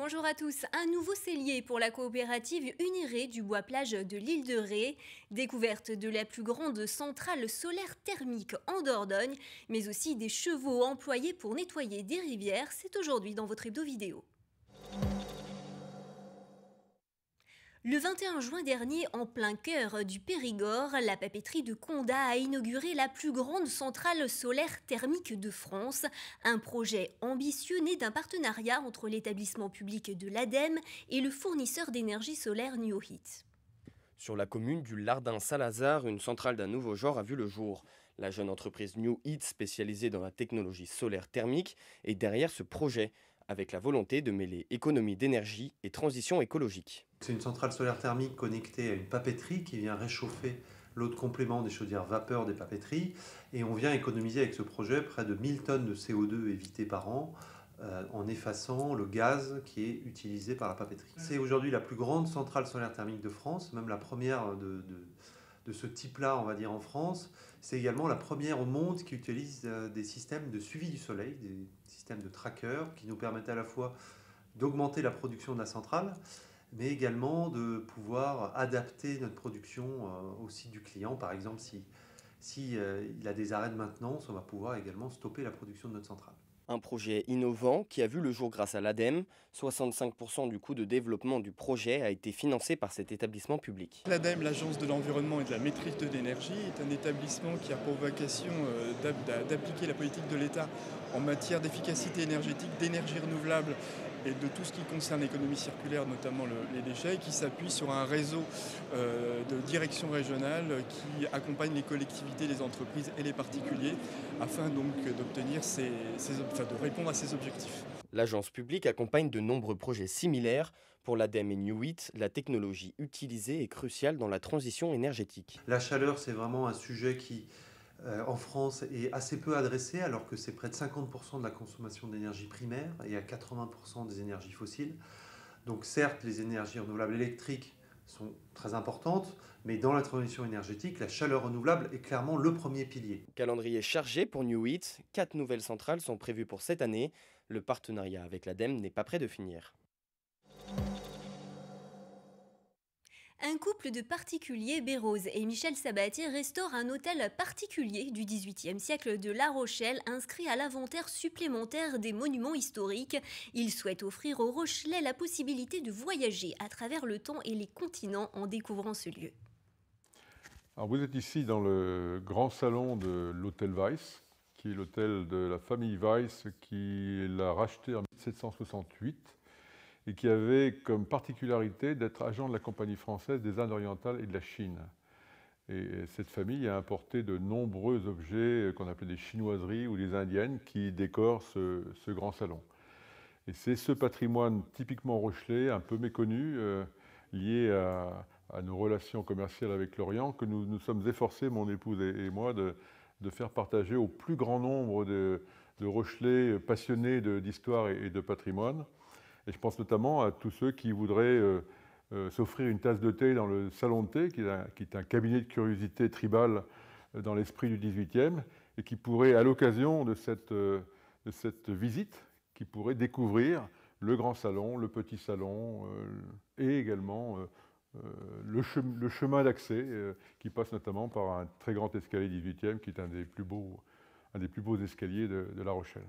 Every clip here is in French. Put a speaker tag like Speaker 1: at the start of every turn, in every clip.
Speaker 1: Bonjour à tous, un nouveau cellier pour la coopérative Uniré du Bois-Plage de l'île de Ré. Découverte de la plus grande centrale solaire thermique en Dordogne, mais aussi des chevaux employés pour nettoyer des rivières, c'est aujourd'hui dans votre hebdo vidéo. Le 21 juin dernier, en plein cœur du Périgord, la papeterie de Condat a inauguré la plus grande centrale solaire thermique de France. Un projet ambitieux né d'un partenariat entre l'établissement public de l'ADEME et le fournisseur d'énergie solaire Newheat.
Speaker 2: Sur la commune du Lardin-Saint-Lazare, une centrale d'un nouveau genre a vu le jour. La jeune entreprise Newheat, spécialisée dans la technologie solaire thermique, est derrière ce projet, avec la volonté de mêler économie d'énergie et transition écologique.
Speaker 3: C'est une centrale solaire thermique connectée à une papeterie qui vient réchauffer l'eau de complément des chaudières vapeur des papeteries. Et on vient économiser avec ce projet près de 1000 tonnes de CO2 évitées par an en effaçant le gaz qui est utilisé par la papeterie. C'est aujourd'hui la plus grande centrale solaire thermique de France, même la première de ce type-là, on va dire, en France. C'est également la première au monde qui utilise des systèmes de suivi du soleil, des systèmes de trackers qui nous permettent à la fois d'augmenter la production de la centrale, mais également de pouvoir adapter notre production au site du client. Par exemple, si il a des arrêts de maintenance, on va pouvoir également stopper la production de notre centrale.
Speaker 2: Un projet innovant qui a vu le jour grâce à l'ADEME. 65% du coût de développement du projet a été financé par cet établissement public.
Speaker 4: L'ADEME, l'Agence de l'environnement et de la maîtrise de l'énergie, est un établissement qui a pour vocation d'appliquer la politique de l'État en matière d'efficacité énergétique, d'énergie renouvelable et de tout ce qui concerne l'économie circulaire, notamment les déchets, qui s'appuie sur un réseau de direction régionale qui accompagne les collectivités, les entreprises et les particuliers afin donc d'obtenir de répondre à ces objectifs.
Speaker 2: L'agence publique accompagne de nombreux projets similaires. Pour l'ADEME et Newheat, la technologie utilisée est cruciale dans la transition énergétique.
Speaker 3: La chaleur, c'est vraiment un sujet qui, en France, est assez peu adressé, alors que c'est près de 50% de la consommation d'énergie primaire et à 80% des énergies fossiles. Donc certes, les énergies renouvelables électriques sont très importantes, mais dans la transition énergétique, la chaleur renouvelable est clairement le premier pilier.
Speaker 2: Calendrier chargé pour Newheat, 4 nouvelles centrales sont prévues pour cette année. Le partenariat avec l'ADEME n'est pas près de finir.
Speaker 1: Un couple de particuliers, Bérose et Michel Sabatier, restaure un hôtel particulier du XVIIIe siècle de La Rochelle, inscrit à l'inventaire supplémentaire des monuments historiques. Ils souhaitent offrir aux Rochelais la possibilité de voyager à travers le temps et les continents en découvrant ce lieu.
Speaker 5: Alors vous êtes ici dans le grand salon de l'hôtel Weiss, qui est l'hôtel de la famille Weiss qui l'a racheté en 1768 et qui avait comme particularité d'être agent de la Compagnie française des Indes orientales et de la Chine. Et cette famille a importé de nombreux objets qu'on appelait des chinoiseries ou des indiennes qui décorent ce grand salon. Et c'est ce patrimoine typiquement rochelais, un peu méconnu, lié à nos relations commerciales avec l'Orient, que nous sommes efforcés, mon épouse et moi, de faire partager au plus grand nombre de Rochelais passionnés d'histoire et de patrimoine. Et je pense notamment à tous ceux qui voudraient s'offrir une tasse de thé dans le salon de thé, qui est un cabinet de curiosité tribale dans l'esprit du XVIIIe, et qui pourraient, à l'occasion de cette visite, qui pourraient découvrir le grand salon, le petit salon, et également le chemin d'accès, qui passe notamment par un très grand escalier XVIIIe, qui est un des plus beaux escaliers de La Rochelle.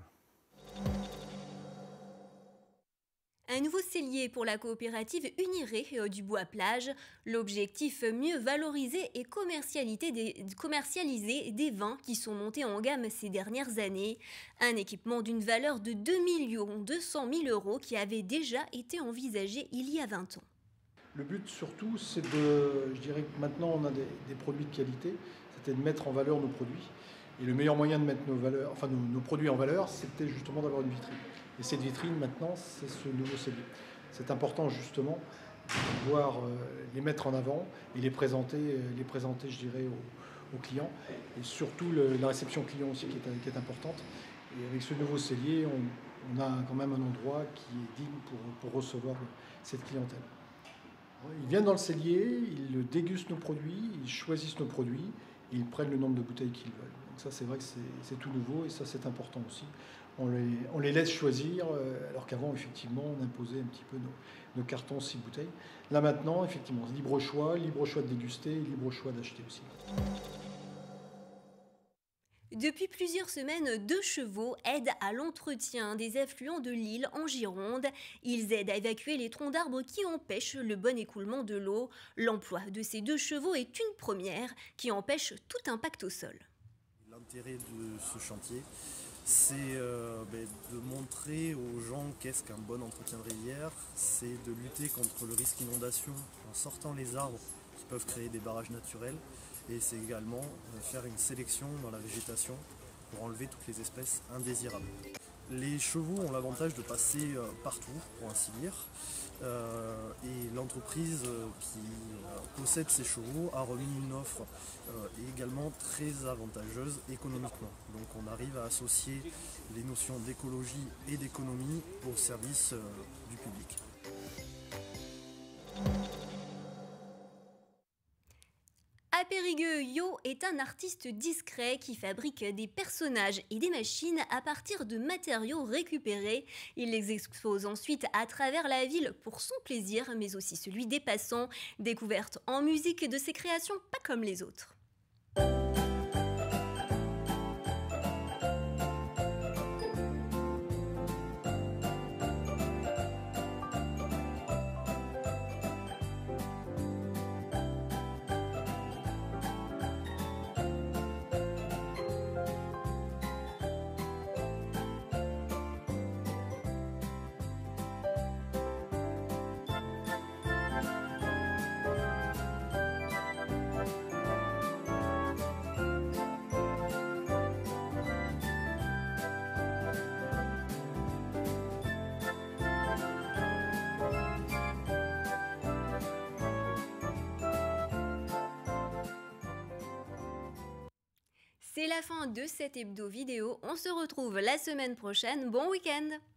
Speaker 1: Un nouveau cellier pour la coopérative Uniré du Bois-Plage. L'objectif, mieux valoriser et commercialiser des vins qui sont montés en gamme ces dernières années. Un équipement d'une valeur de 2 200 000 € qui avait déjà été envisagé il y a 20 ans.
Speaker 6: Le but surtout, c'est je dirais que maintenant on a des produits de qualité, c'était de mettre en valeur nos produits. Et le meilleur moyen de mettre nos produits en valeur, c'était justement d'avoir une vitrine. Et cette vitrine, maintenant, c'est ce nouveau cellier. C'est important, justement, de pouvoir les mettre en avant et les présenter je dirais, aux clients. Et surtout, la réception client aussi qui est importante. Et avec ce nouveau cellier, on a quand même un endroit qui est digne pour recevoir cette clientèle. Ils viennent dans le cellier, ils dégustent nos produits, ils choisissent nos produits, et ils prennent le nombre de bouteilles qu'ils veulent. Donc ça, c'est vrai que c'est tout nouveau et ça, c'est important aussi. On les laisse choisir, alors qu'avant, effectivement, on imposait un petit peu nos cartons 6 bouteilles. Là, maintenant, effectivement, libre choix de déguster, libre choix d'acheter aussi.
Speaker 1: Depuis plusieurs semaines, 2 chevaux aident à l'entretien des affluents de l'Isle en Gironde. Ils aident à évacuer les troncs d'arbres qui empêchent le bon écoulement de l'eau. L'emploi de ces 2 chevaux est une première qui empêche tout impact au sol.
Speaker 7: L'intérêt de ce chantier, c'est de montrer aux gens qu'est-ce qu'un bon entretien de rivière, c'est de lutter contre le risque inondation en sortant les arbres qui peuvent créer des barrages naturels, et c'est également faire une sélection dans la végétation pour enlever toutes les espèces indésirables. Les chevaux ont l'avantage de passer partout, pour ainsi dire, et l'entreprise qui possède ces chevaux a remis une offre également très avantageuse économiquement. Donc on arrive à associer les notions d'écologie et d'économie au service du public.
Speaker 1: À Périgueux, Yo est un artiste discret qui fabrique des personnages et des machines à partir de matériaux récupérés. Il les expose ensuite à travers la ville pour son plaisir, mais aussi celui des passants. Découverte en musique de ses créations pas comme les autres. C'est la fin de cet hebdo vidéo. On se retrouve la semaine prochaine. Bon week-end!